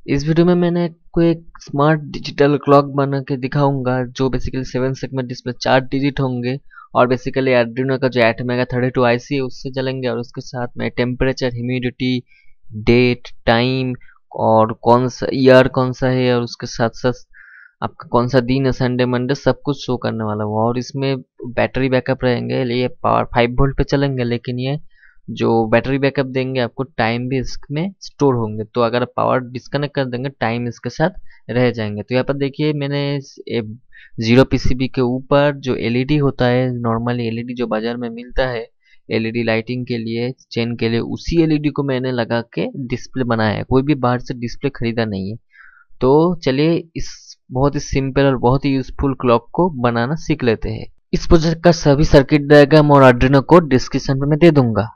इस वीडियो में मैंने आपको एक स्मार्ट डिजिटल क्लॉक बना के दिखाऊंगा जो बेसिकली 7 सेगमेंट डिस्प्ले 4 डिजिट होंगे और बेसिकली आर्डिनो का जो एटमेगा 32 आईसी है उससे चलेंगे और उसके साथ में टेम्परेचर, ह्यूमिडिटी, डेट, टाइम और कौन सा ईयर कौन सा है और उसके साथ साथ आपका कौन सा दिन है, संडे मंडे, सब कुछ शो करने वाला हूँ। और इसमें बैटरी बैकअप रहेंगे, ये पावर 5 वोल्ट पे चलेंगे, लेकिन ये जो बैटरी बैकअप देंगे आपको टाइम भी इसमें स्टोर होंगे। तो अगर आप पावर डिस्कनेक्ट कर देंगे टाइम इसके साथ रह जाएंगे। तो यहाँ पर देखिए मैंने जीरो पीसीबी के ऊपर जो एलईडी होता है, नॉर्मली एलईडी जो बाजार में मिलता है एलईडी लाइटिंग के लिए, चेन के लिए, उसी एलईडी को मैंने लगा के डिस्प्ले बनाया है। कोई भी बाहर से डिस्प्ले खरीदा नहीं है। तो चलिए इस बहुत ही सिंपल और बहुत ही यूजफुल क्लॉक को बनाना सीख लेते हैं। इस प्रोजेक्ट का सभी सर्किट डायग्राम और आर्डिनो कोड डिस्क्रिप्शन में मैं दे दूंगा।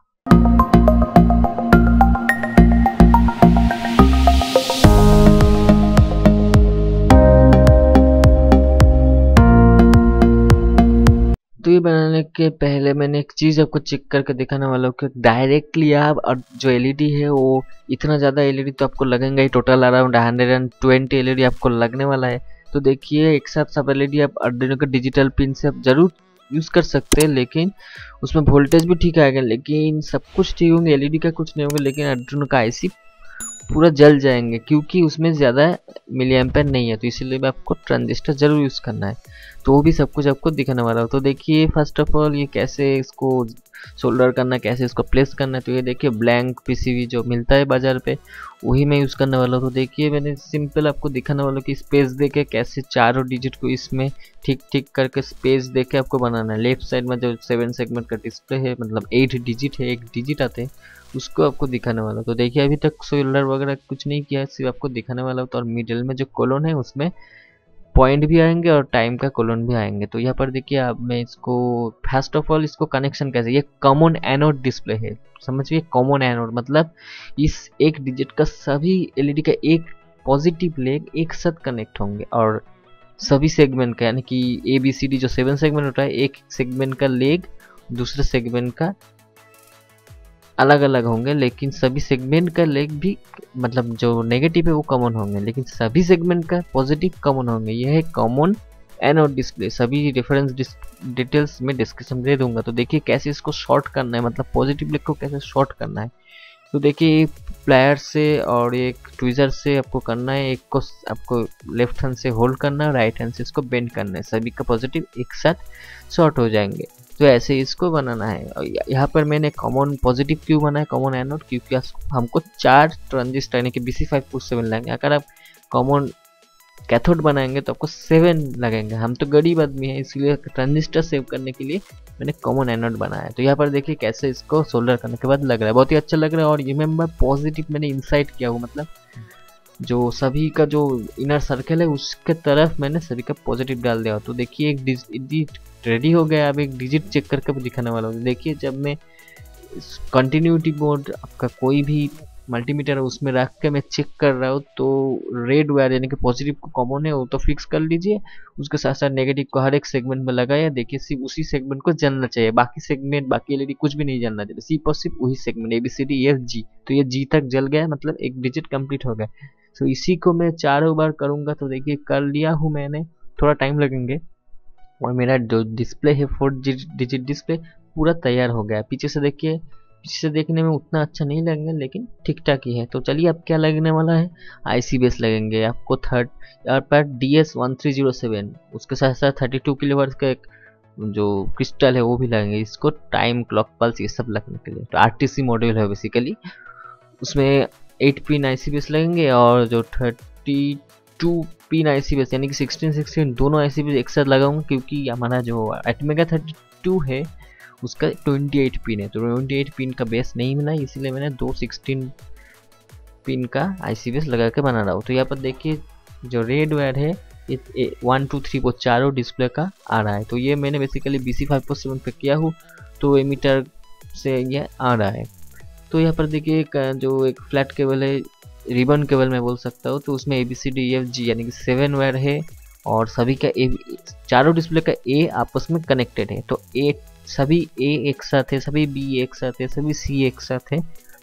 तो ये बनाने के पहले मैंने एक चीज आपको चेक करके दिखाने वाला हूँ कि डायरेक्टली आप और जो एलईडी है वो इतना ज़्यादा एलईडी तो आपको लगेगा ही, टोटल अराउंड 120 एलईडी आपको लगने वाला है। तो देखिए एक साथ सब एलईडी आप आर्डिनो के डिजिटल पिन से आप जरूर यूज़ कर सकते हैं, लेकिन उसमें वोल्टेज भी ठीक आएगा, लेकिन सब कुछ ठीक होंगे, एलईडी का कुछ नहीं होगा, लेकिन आर्डिनो का आईसी पूरा जल जाएंगे क्योंकि उसमें ज़्यादा मिली एम्पेयर नहीं है। तो इसीलिए भी आपको ट्रांजिस्टर जरूर यूज़ करना है। तो वो भी सब कुछ आपको दिखाने वाला हो। तो देखिए फर्स्ट ऑफ ऑल ये कैसे इसको सोल्डर करना है, कैसे इसको प्लेस करना है। तो ये देखिए ब्लैंक पीसीबी जो मिलता है बाजार पे वही मैं यूज़ करने वाला हूँ। तो देखिए मैंने सिंपल आपको दिखाने वाला हूँ कि स्पेस दे के कैसे चारों डिजिट को इसमें ठीक ठीक करके स्पेस दे के आपको बनाना है। लेफ्ट साइड में जो 7 सेगमेंट का डिस्प्ले है, मतलब 8 डिजिट है, एक डिजिट आते हैं, उसको आपको दिखाने वाला हूँ। तो देखिए अभी तक सोल्डर वगैरह कुछ नहीं किया है, सिर्फ आपको दिखाने वाला हूँ। तो और मिडिल में जो कॉलन है उसमें पॉइंट भी आएंगे और टाइम का कॉलन भी आएंगे। तो यहाँ पर देखिए अब मैं इसको फर्स्ट ऑफ ऑल इसको कनेक्शन कैसे, ये कॉमन एनोड डिस्प्ले है, समझिए कॉमन एनोड मतलब इस एक डिजिट का सभी एलईडी का एक पॉजिटिव लेग एक साथ कनेक्ट होंगे और सभी सेगमेंट का, यानी कि ए बी सी डी जो 7 सेगमेंट होता है, एक सेगमेंट का लेग दूसरे सेगमेंट का अलग अलग होंगे, लेकिन सभी सेगमेंट का लेग भी मतलब जो नेगेटिव है वो कॉमन होंगे, लेकिन सभी सेगमेंट का पॉजिटिव कॉमन होंगे। यह है कॉमन एनोड डिस्प्ले। सभी रेफरेंस डिटेल्स में डिस्क्रिप्शन दे दूंगा। तो देखिए कैसे इसको शॉर्ट करना है, मतलब पॉजिटिव लेग को कैसे शॉर्ट करना है। तो देखिए प्लायर से और एक ट्विजर से आपको करना है, एक को आपको लेफ्ट हैंड से होल्ड करना है, राइट हैंड से इसको बेंड करना है, सभी का पॉजिटिव एक साथ शॉर्ट हो जाएंगे। तो ऐसे इसको बनाना है। और यहाँ पर मैंने कॉमन पॉजिटिव क्यों बनाया, कॉमन एनोड, क्योंकि हमको 4 ट्रांजिस्टर यानी कि BC547 लगेंगे। अगर आप कॉमन कैथोड बनाएंगे तो आपको 7 लगेंगे। हम तो गरीब आदमी है, इसलिए ट्रांजिस्टर सेव करने के लिए मैंने कॉमन एनोड बनाया। तो यहाँ पर देखिए कैसे इसको सोल्डर करने के बाद लग रहा है, बहुत ही अच्छा लग रहा है। और रिमेंबर पॉजिटिव मैंने इंसाइड किया हुआ, मतलब जो सभी का जो इनर सर्कल है उसके तरफ मैंने सभी का पॉजिटिव डाल दिया। तो देखिए एक डिजिट रेडी हो गया। अब एक डिजिट चेक करके दिखाने वाला हूँ। देखिए जब मैं कंटिन्यूटी मोड आपका कोई भी मल्टीमीटर है उसमें रख के मैं चेक कर रहा हूँ, तो रेड वायर यानी कि पॉजिटिव को कॉमन है वो तो फिक्स कर लीजिए, उसके साथ साथ नेगेटिव को हर एक सेगमेंट में लगाया। देखिए सिर्फ उसी सेगमेंट को जलना चाहिए, बाकी सेगमेंट बाकी एलईडी कुछ भी नहीं जलना चाहिए, सिर्फ और सिर्फ वही सेगमेंट ABCDEFG। तो ये G तक जल गया, मतलब एक डिजिट कंप्लीट हो गया। तो इसी को मैं 4 बार करूंगा। तो देखिए कर लिया हूँ मैंने, थोड़ा टाइम लगेंगे। और मेरा जो डिस्प्ले है 4 डिजिट डिस्प्ले पूरा तैयार हो गया। पीछे से देखिए, पीछे से देखने में उतना अच्छा नहीं लगेगा लेकिन ठीक ठाक ही है। तो चलिए अब क्या लगने वाला है, आईसी बेस लगेंगे आपको थर्ड यहाँ पर DS1307, उसके साथ साथ 32 किलोवाट का एक जो क्रिस्टल है वो भी लगेंगे, इसको टाइम क्लॉक पल्स ये सब लगने के लिए। तो आरटीसी मॉड्यूल है बेसिकली, उसमें 8 पिन आईसी बेस लगेंगे और जो 32 पिन आईसी बेस यानी कि 16 दोनों आईसी बेस एक साथ लगाऊंगा, क्योंकि हमारा जो एटमेगा 32 है उसका 28 पिन है। तो 28 पिन का बेस नहीं मिला, इसीलिए मैंने 2 16 पिन का आईसी बेस लगा के बना रहा हूँ। तो यहाँ पर देखिए जो रेड वायर है ये 1 2 3 वो चारों डिस्प्ले का आ रहा है। तो ये मैंने बेसिकली BC547 पे किया हूँ, तो एमीटर से ये आ रहा है। तो यहाँ पर देखिए जो एक फ्लैट केबल है, रिबन केबल मैं बोल सकता हूँ, तो उसमें ABCDEFG यानी कि 7 वायर है और सभी का चारों डिस्प्ले का A आपस में कनेक्टेड है। तो सभी A एक साथ है, सभी B एक साथ है, सभी C एक साथ है।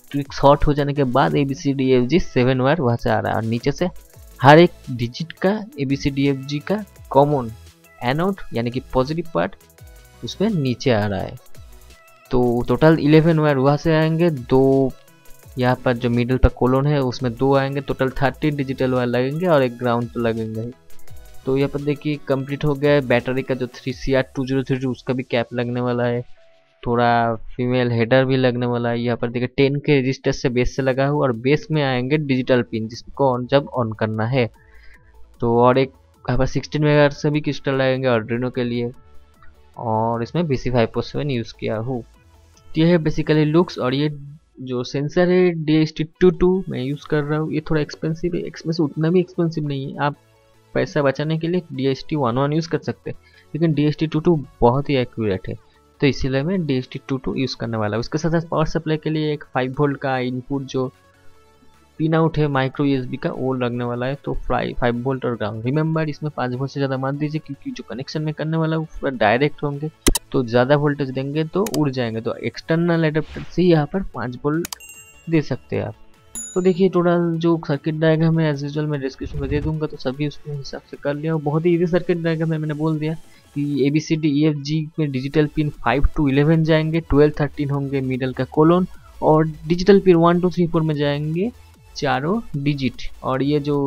क्विक शॉर्ट हो जाने के बाद ABCDFG 7 वायर वहाँ से आ रहा है, और नीचे से हर एक डिजिट का ABCDFG का कॉमन एनोड यानी कि पॉजिटिव पार्ट उसमें नीचे आ रहा है। तो टोटल 11 वायर वहाँ से आएंगे, 2 यहाँ पर जो मिडिल पर कोलोन है उसमें 2 आएंगे, टोटल 30 डिजिटल वायर लगेंगे और एक ग्राउंड तो लगेंगे। तो यहाँ पर देखिए कंप्लीट हो गया है। बैटरी का जो 3CR2032 उसका भी कैप लगने वाला है, थोड़ा फीमेल हेडर भी लगने वाला है। यहाँ पर देखिए 10 के रजिस्टर से बेस से लगा हुआ, और बेस में आएंगे डिजिटल पिन जिसको जब ऑन करना है। तो और एक यहाँ पर 16 मेगाहर्ट्ज से भी क्रिस्टल लगेंगे आर्डिनो के लिए, और इसमें BC547 यूज़ किया हूँ। ये है बेसिकली लुक्स। और ये जो सेंसर है DHT22 मैं यूज़ कर रहा हूँ, ये थोड़ा एक्सपेंसिव है, एक्सपेंसिव उतना भी एक्सपेंसिव नहीं है। आप पैसा बचाने के लिए DHT11 यूज़ कर सकते हैं, लेकिन DHT22 बहुत ही एक्यूरेट है, तो इसीलिए मैं DHT22 यूज़ करने वाला हूँ। उसके साथ साथ पावर सप्लाई के लिए एक 5 वोल्ट का इनपुट जो पिन आउट है माइक्रो USB का वो लगने वाला है, तो 5 वोल्ट और ग्राउंड। रिमेंबर इसमें 5 वोल्ट से ज़्यादा मत दीजिए, क्योंकि जो कनेक्शन में करने वाला है वो पूरा डायरेक्ट होंगे, तो ज़्यादा वोल्टेज देंगे तो उड़ जाएंगे। तो एक्सटर्नल एडाप्टर से यहाँ पर 5 वोल्ट दे सकते हैं आप। तो देखिए टोटल जो सर्किट डायग्राम है एज यूजुअल मैं डिस्क्रिप्शन में दे दूंगा, तो सभी उसके हिसाब से कर लिया। बहुत ही इजी सर्किट डायग्राम है, मैंने बोल दिया कि ABCDEFG में डिजिटल पिन 5 to 11 जाएंगे, 12 13 होंगे मिडल का कोलोन, और डिजिटल पिन 1 2 3 4 में जाएंगे चारों डिजिट। और ये जो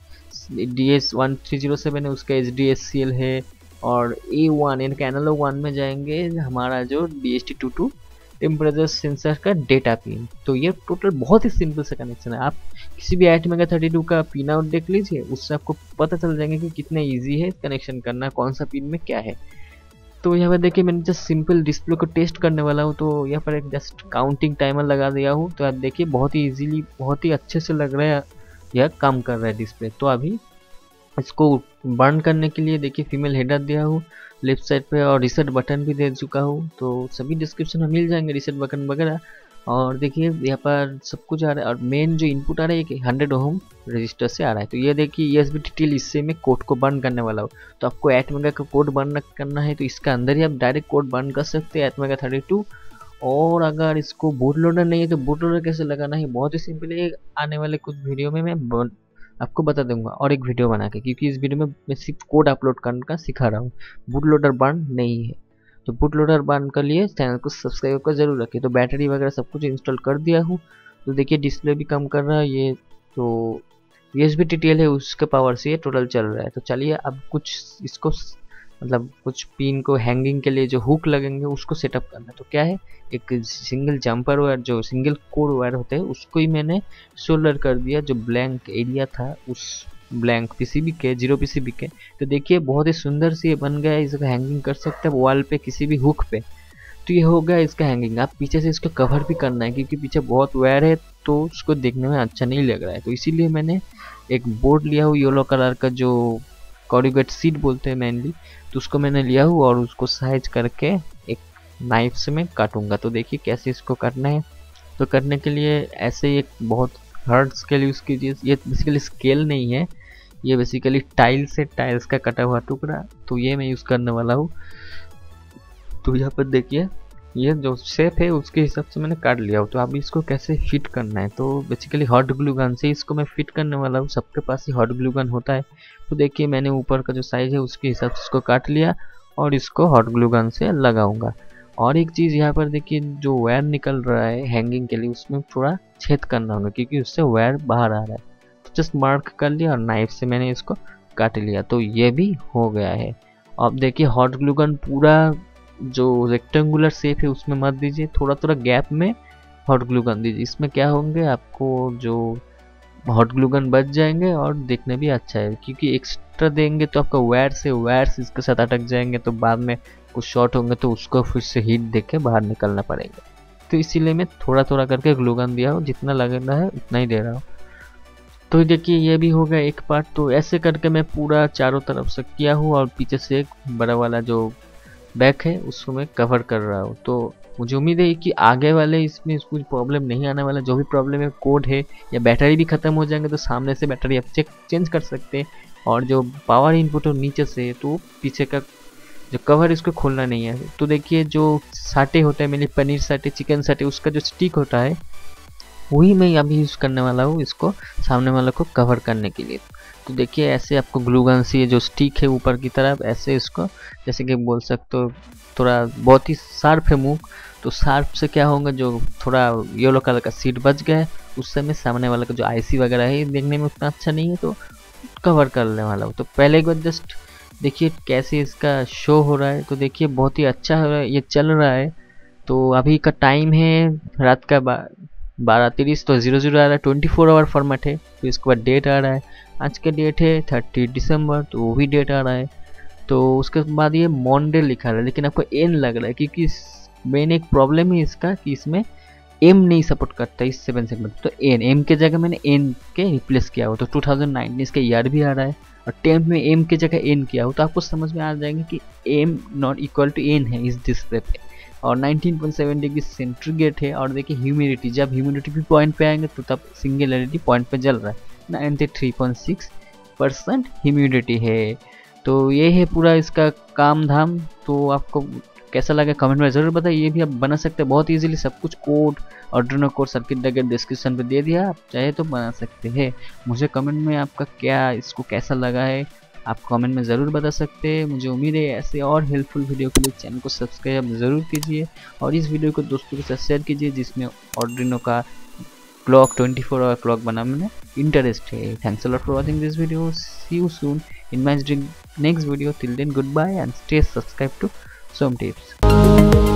DS1307 है उसका HDSCL है, और A1 यानी कि एनालॉग 1 में जाएंगे हमारा जो DHT22 टेम्परेचर सेंसर का डेटा पिन। तो ये टोटल बहुत ही सिंपल सा कनेक्शन है। आप किसी भी ATmega32 का पिन आउट देख लीजिए, उससे आपको पता चल जाएंगे कि कितना इजी है कनेक्शन करना, कौन सा पिन में क्या है। तो यहाँ पर देखिए मैंने जस्ट सिंपल डिस्प्ले को टेस्ट करने वाला हूँ, तो यहाँ पर एक जस्ट काउंटिंग टाइमर लगा दिया हूँ। तो आप देखिए बहुत ही इजीली बहुत ही अच्छे से लग रहा है, यह काम कर रहा है डिस्प्ले। तो अभी इसको बर्न करने के लिए देखिए फीमेल हेडर दिया हूँ लेफ्ट साइड पे, और रीसेट बटन भी दे चुका हूँ, तो सभी डिस्क्रिप्शन में मिल जाएंगे रीसेट बटन वगैरह। और देखिए यहाँ पर सब कुछ आ रहा है, और मेन जो इनपुट आ रहा है ये 100 ओम रजिस्टर से आ रहा है। तो ये देखिए USB TTL इससे मैं कोड को बर्न करने वाला हूँ। तो आपको ATmega का कोड बर्न करना है तो इसका अंदर ही आप डायरेक्ट कोड बर्न कर सकते हैं ATmega32। और अगर इसको बूट लोडर नहीं है तो बूट लोडर कैसे लगाना है बहुत ही सिंपल है, आने वाले कुछ वीडियो में मैं आपको बता दूंगा, और एक वीडियो बना के, क्योंकि इस वीडियो में मैं सिर्फ कोड अपलोड करने का सिखा रहा हूँ, बूट लोडर बर्न नहीं है। तो बूट लोडर बर्न कर लिए, चैनल को सब्सक्राइब कर जरूर रखिए। तो बैटरी वगैरह सब कुछ इंस्टॉल कर दिया हूँ। तो देखिए डिस्प्ले भी कम कर रहा है ये, तो USB TTL है उसके पावर से ये टोटल चल रहा है। तो चलिए अब कुछ इसको मतलब कुछ पिन को हैंगिंग के लिए जो हुक लगेंगे उसको सेटअप करना। तो क्या है, एक सिंगल जंपर वायर जो सिंगल कोर वायर होते हैं उसको ही मैंने सोल्डर कर दिया, जो ब्लैंक एरिया था उस ब्लैंक PCB के 0 PCB के। तो देखिए बहुत ही सुंदर से ये बन गया, इसको हैंगिंग कर सकते हैं वॉल पे किसी भी हुक पे। तो ये हो गया इसका हैंगिंग। आप पीछे से इसको कवर भी करना है, क्योंकि पीछे बहुत वायर है तो उसको देखने में अच्छा नहीं लग रहा है। तो इसीलिए मैंने एक बोर्ड लिया हूँ येलो कलर का, जो कॉर्रुगेट शीट बोलते हैं मेनली, तो उसको मैंने लिया हूँ और उसको साइज करके एक नाइफ से मैं काटूंगा। तो देखिए कैसे इसको काटना है। तो करने के लिए ऐसे ही एक बहुत हार्ड स्केल यूज़ कीजिए। ये बेसिकली स्केल नहीं है, ये बेसिकली टाइल्स का कटा हुआ टुकड़ा, तो ये मैं यूज़ करने वाला हूँ। तो यहाँ पर देखिए ये जो शेप है उसके हिसाब से मैंने काट लिया हो। तो अब इसको कैसे फिट करना है, तो बेसिकली हॉट ग्लू गन से इसको मैं फिट करने वाला हूँ। सबके पास ही हॉट ग्लू गन होता है। तो देखिए मैंने ऊपर का जो साइज है उसके हिसाब से इसको काट लिया और इसको हॉट ग्लू गन से लगाऊंगा। और एक चीज़ यहाँ पर देखिए जो वायर निकल रहा है हैंगिंग के लिए उसमें थोड़ा छेद करना होगा, क्योंकि उससे वायर बाहर आ रहा है। तो जस्ट मार्क कर लिया और नाइफ से मैंने इसको काट लिया। तो ये भी हो गया है। अब देखिए हॉट ग्लू गन पूरा जो रेक्टेंगुलर शेप है उसमें मत दीजिए, थोड़ा थोड़ा गैप में हॉट ग्लू गन दीजिए। इसमें क्या होंगे, आपको जो हॉट ग्लू गन बच जाएंगे और देखने भी अच्छा है, क्योंकि एक्स्ट्रा देंगे तो आपका वायर्स इसके साथ अटक जाएंगे, तो बाद में कुछ शॉर्ट होंगे तो उसको फिर से हीट देके बाहर निकलना पड़ेगा। तो इसीलिए मैं थोड़ा थोड़ा करके ग्लू गन दिया हूँ, जितना लगना है उतना ही दे रहा हूँ। तो देखिए ये भी हो गया एक पार्ट। तो ऐसे करके मैं पूरा चारों तरफ से किया हूँ और पीछे से एक बड़ा वाला जो बैक है उसको मैं कवर कर रहा हूँ। तो मुझे उम्मीद है कि आगे वाले इसमें कुछ प्रॉब्लम नहीं आने वाला। जो भी प्रॉब्लम है कोड है या बैटरी भी ख़त्म हो जाएंगे तो सामने से बैटरी आप चेंज कर सकते हैं, और जो पावर इनपुट हो नीचे से, तो पीछे का जो कवर इसको खोलना नहीं है। तो देखिए जो साटे होता है, मेरे पनीर साटे, चिकन साटे, उसका जो स्टिक होता है वही मैं अभी यूज़ करने वाला हूँ इसको सामने वाले को कवर करने के लिए। तो देखिए ऐसे आपको ग्लू गन से जो स्टिक है ऊपर की तरफ ऐसे इसको जैसे कि बोल सकते हो थोड़ा बहुत ही शार्प है मुंह, तो शार्प से क्या होगा जो थोड़ा येलो कलर का सीट बच गया है उस समय सामने वाला का जो आईसी वगैरह है देखने में उतना अच्छा नहीं है तो कवर करने वाला हूँ। तो पहले एक बार जस्ट देखिए कैसे इसका शो हो रहा है। तो देखिए बहुत ही अच्छा हो रहा है, ये चल रहा है। तो अभी का टाइम है रात का 12:30, तो 00 आ रहा है, 24 आवर फॉर्मेट है। तो इसके बाद डेट आ रहा है, आज का डेट है 30 दिसंबर, तो वो भी डेट आ रहा है। तो उसके बाद ये मंडे लिखा रहा है लेकिन आपको एन लग रहा है क्योंकि मेन एक प्रॉब्लम है इसका कि इसमें एम नहीं सपोर्ट करता इस 7 सेगमेंट। तो एम के जगह मैंने एन के रिप्लेस किया हो, तो 2019 का ईयर भी आ रहा है और 10th में एम के जगह एन किया हो, तो आपको समझ में आ जाएगा कि M not equal to N है इस डिस्प्ले पे। और 19.7 डिग्री सेंटीग्रेड है। और देखिए ह्यूमिडिटी, जब ह्यूमिडिटी भी पॉइंट पे आएंगे तो तब सिंगल एलईडी पॉइंट पे जल रहा है, 93.6% ह्यूमिडिटी है। तो ये है पूरा इसका काम धाम। तो आपको कैसा लगा कमेंट में ज़रूर बताइए। ये भी आप बना सकते हैं बहुत इजीली, सब कुछ code Arduino code circuit diagram description पे दे दिया, आप चाहे तो बना सकते हैं। मुझे कमेंट में आपका क्या इसको कैसा लगा है आप कमेंट में ज़रूर बता सकते हैं। मुझे उम्मीद है ऐसे और हेल्पफुल वीडियो के लिए चैनल को सब्सक्राइब ज़रूर कीजिए और इस वीडियो को दोस्तों के साथ शेयर कीजिए जिसमें आर्डिनो का क्लॉक 24 आवर क्लॉक बनाने में इंटरेस्ट है। Thanks a lot for watching this video, see you soon in my next video. Till then, goodbye and stay subscribed to Som Tips.